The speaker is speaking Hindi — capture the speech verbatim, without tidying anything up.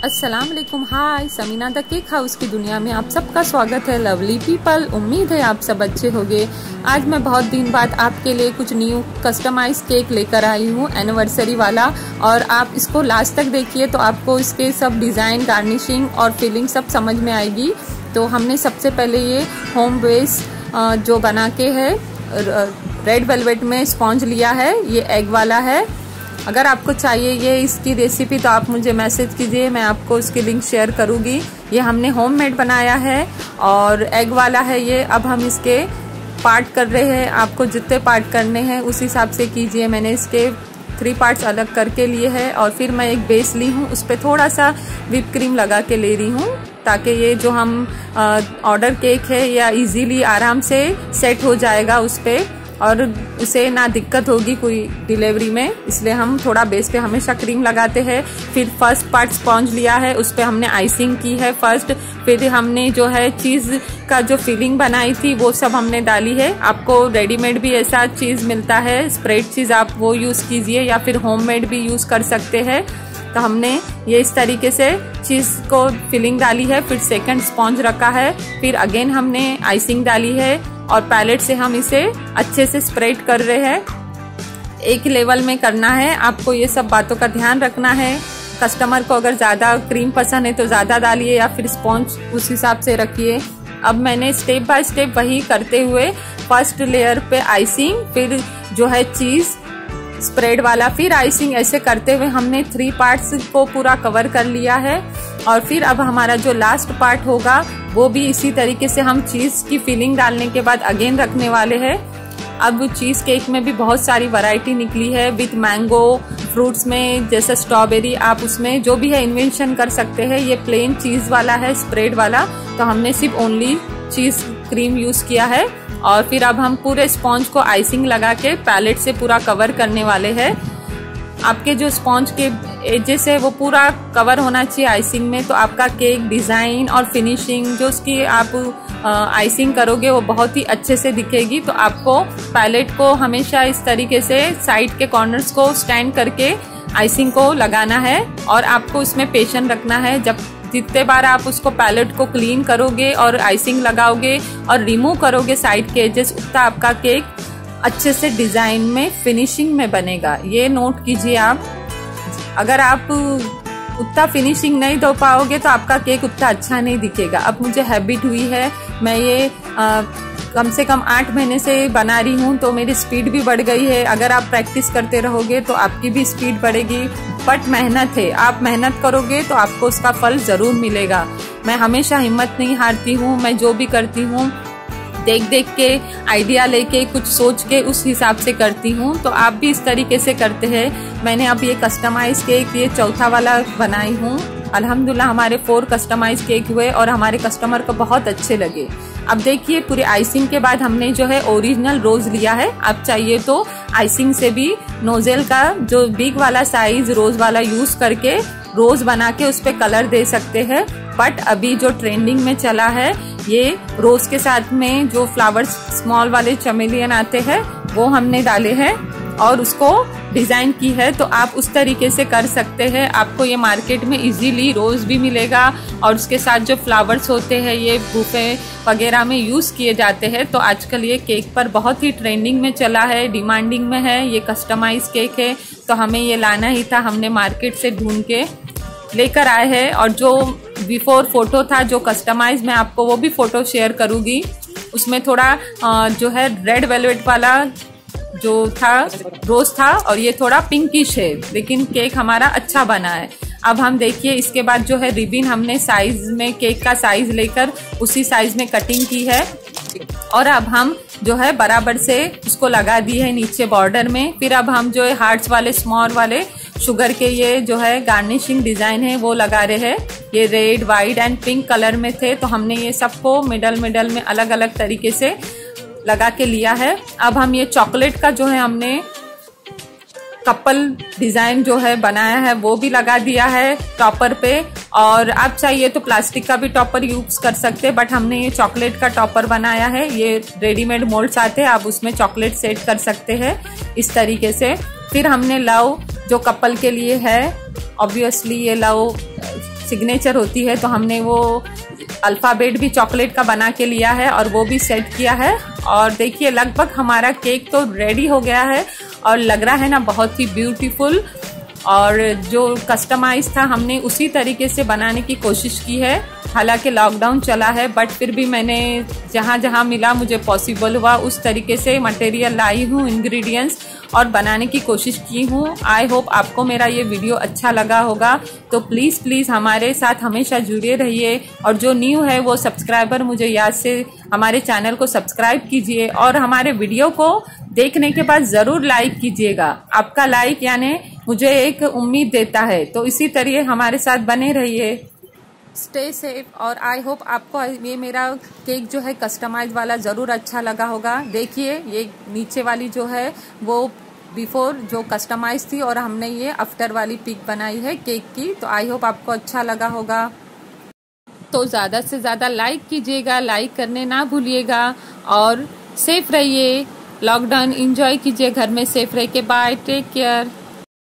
अस्सलाम वालेकुम। Hi, Sameena the cake house की दुनिया में आप सबका स्वागत है। लवली पीपल, उम्मीद है आप सब अच्छे होंगे। आज मैं बहुत दिन बाद आपके लिए कुछ न्यू कस्टमाइज केक लेकर आई हूँ, एनिवर्सरी वाला। और आप इसको लास्ट तक देखिए तो आपको इसके सब डिज़ाइन, गार्निशिंग और फिलिंग सब समझ में आएगी। तो हमने सबसे पहले ये होम बेस जो बना के है रेड वेलवेट में स्पॉन्ज लिया है, ये एग वाला है। अगर आपको चाहिए ये इसकी रेसिपी तो आप मुझे मैसेज कीजिए, मैं आपको इसकी लिंक शेयर करूँगी। ये हमने होममेड बनाया है और एग वाला है ये। अब हम इसके पार्ट कर रहे हैं, आपको जितने पार्ट करने हैं उस हिसाब से कीजिए। मैंने इसके थ्री पार्ट्स अलग करके लिए हैं और फिर मैं एक बेस ली हूँ, उस पर थोड़ा सा व्हिप क्रीम लगा के ले रही हूँ ताकि ये जो हम ऑर्डर केक है या इजीली आराम से सेट हो जाएगा उस पर और उसे ना दिक्कत होगी कोई डिलीवरी में, इसलिए हम थोड़ा बेस पे हमेशा क्रीम लगाते हैं। फिर फर्स्ट पार्ट स्पॉन्ज लिया है, उस पर हमने आइसिंग की है फर्स्ट। फिर हमने जो है चीज़ का जो फिलिंग बनाई थी वो सब हमने डाली है। आपको रेडीमेड भी ऐसा चीज़ मिलता है, स्प्रेड चीज़, आप वो यूज़ कीजिए या फिर होममेड भी यूज़ कर सकते हैं। तो हमने ये इस तरीके से चीज़ को फिलिंग डाली है, फिर सेकंड स्पॉन्ज रखा है, फिर अगेन हमने आइसिंग डाली है और पैलेट से हम इसे अच्छे से स्प्रेड कर रहे हैं। एक लेवल में करना है, आपको ये सब बातों का ध्यान रखना है। कस्टमर को अगर ज़्यादा क्रीम पसंद है तो ज़्यादा डालिए या फिर स्पॉन्ज उस हिसाब से रखिए। अब मैंने स्टेप बाय स्टेप वही करते हुए फर्स्ट लेयर पे आइसिंग, फिर जो है चीज़ स्प्रेड वाला, फिर आइसिंग, ऐसे करते हुए हमने थ्री पार्ट्स को पूरा कवर कर लिया है। और फिर अब हमारा जो लास्ट पार्ट होगा वो भी इसी तरीके से हम चीज़ की फिलिंग डालने के बाद अगेन रखने वाले हैं। अब चीज़ केक में भी बहुत सारी वैरायटी निकली है विथ मैंगो, फ्रूट्स में जैसे स्ट्रॉबेरी, आप उसमें जो भी है इन्वेंशन कर सकते हैं। ये प्लेन चीज़ वाला है, स्प्रेड वाला, तो हमने सिर्फ ओनली चीज़ क्रीम यूज़ किया है। और फिर अब हम पूरे स्पॉन्ज को आइसिंग लगा के पैलेट से पूरा कवर करने वाले हैं। आपके जो स्पॉन्ज के एजेस है वो पूरा कवर होना चाहिए आइसिंग में, तो आपका केक डिज़ाइन और फिनिशिंग जो उसकी आप आइसिंग करोगे वो बहुत ही अच्छे से दिखेगी। तो आपको पैलेट को हमेशा इस तरीके से साइड के कॉर्नर्स को स्टैंड करके आइसिंग को लगाना है और आपको इसमें पेशेंस रखना है। जब जितने बार आप उसको पैलेट को क्लीन करोगे और आइसिंग लगाओगे और रिमूव करोगे साइड के एजेस, उतना आपका केक अच्छे से डिज़ाइन में, फिनिशिंग में बनेगा। ये नोट कीजिए आप। अगर आप उतना फिनिशिंग नहीं दे पाओगे तो आपका केक उतना अच्छा नहीं दिखेगा। अब मुझे हैबिट हुई है, मैं ये आ, कम से कम आठ महीने से बना रही हूँ, तो मेरी स्पीड भी बढ़ गई है। अगर आप प्रैक्टिस करते रहोगे तो आपकी भी स्पीड बढ़ेगी। बट मेहनत है, आप मेहनत करोगे तो आपको उसका फल ज़रूर मिलेगा। मैं हमेशा हिम्मत नहीं हारती हूँ, मैं जो भी करती हूँ देख देख के, आइडिया लेके, कुछ सोच के उस हिसाब से करती हूँ। तो आप भी इस तरीके से करते हैं। मैंने अब ये कस्टमाइज केक ये चौथा वाला बनाई हूँ। अल्हम्दुलिल्लाह हमारे फोर कस्टमाइज केक हुए और हमारे कस्टमर को बहुत अच्छे लगे। अब देखिए पूरी आइसिंग के बाद हमने जो है ओरिजिनल रोज लिया है। आप चाहिए तो आइसिंग से भी नोजल का जो बिग वाला साइज रोज वाला यूज करके रोज बना के उस पर कलर दे सकते हैं। बट अभी जो ट्रेंडिंग में चला है ये रोज के साथ में जो फ्लावर्स स्मॉल वाले चमेलियन आते हैं वो हमने डाले हैं और उसको डिजाइन की है। तो आप उस तरीके से कर सकते हैं। आपको ये मार्केट में इजीली रोज भी मिलेगा और उसके साथ जो फ्लावर्स होते हैं ये बुफे वगैरह में यूज किए जाते हैं। तो आजकल ये केक पर बहुत ही ट्रेंडिंग में चला है, डिमांडिंग में है। ये कस्टमाइज केक है तो हमें ये लाना ही था, हमने मार्केट से ढूंढ के लेकर आए हैं। और जो बिफोर फोटो था जो कस्टमाइज, मैं आपको वो भी फोटो शेयर करूंगी। उसमें थोड़ा जो है रेड वेलवेट वाला जो था रोज था और ये थोड़ा पिंकिश है, लेकिन केक हमारा अच्छा बना है। अब हम देखिए इसके बाद जो है रिबिन हमने साइज में, केक का साइज लेकर उसी साइज में कटिंग की है और अब हम जो है बराबर से उसको लगा दी है नीचे बॉर्डर में। फिर अब हम जो है हार्ट्स वाले, स्मॉल वाले शुगर के ये जो है गार्निशिंग डिजाइन है वो लगा रहे हैं। ये red, white and pink colour में थे तो हमने ये सबको मिडल मिडल में अलग अलग तरीके से लगा के लिया है। अब हम ये चॉकलेट का जो है हमने कपल डिजाइन जो है बनाया है वो भी लगा दिया है टॉपर पे। और आप चाहिए तो प्लास्टिक का भी टॉपर यूज कर सकते हैं, बट हमने ये चॉकलेट का टॉपर बनाया है। ये रेडीमेड मोल्ड्स आते हैं, आप उसमें चॉकलेट सेट कर सकते हैं इस तरीके से। फिर हमने लव जो कपल के लिए है, ऑब्वियसली ये लव सिग्नेचर होती है, तो हमने वो अल्फ़ाबेट भी चॉकलेट का बना के लिया है और वो भी सेट किया है। और देखिए लगभग हमारा केक तो रेडी हो गया है और लग रहा है ना बहुत ही ब्यूटीफुल। और जो कस्टमाइज था हमने उसी तरीके से बनाने की कोशिश की है। हालांकि लॉकडाउन चला है बट फिर भी मैंने जहाँ जहाँ मिला मुझे पॉसिबल हुआ उस तरीके से मटेरियल लाई हूँ, इंग्रेडिएंट्स, और बनाने की कोशिश की हूँ। आई होप आपको मेरा ये वीडियो अच्छा लगा होगा, तो प्लीज़ प्लीज़ हमारे साथ हमेशा जुड़े रहिए। और जो न्यू है वो सब्सक्राइबर मुझे याद से हमारे चैनल को सब्सक्राइब कीजिए और हमारे वीडियो को देखने के बाद ज़रूर लाइक कीजिएगा। आपका लाइक यानी मुझे एक उम्मीद देता है, तो इसी तरह हमारे साथ बने रहिए। Stay safe. और आई होप आपको ये मेरा केक जो है कस्टमाइज वाला ज़रूर अच्छा लगा होगा। देखिए ये नीचे वाली जो है वो बिफोर जो कस्टमाइज थी और हमने ये आफ्टर वाली पिक बनाई है केक की, तो आई होप आपको अच्छा लगा होगा। तो ज़्यादा से ज़्यादा लाइक कीजिएगा, लाइक करने ना भूलिएगा और सेफ रहिए। लॉकडाउन एंजॉय कीजिए, घर में सेफ रह के। Bye, take care.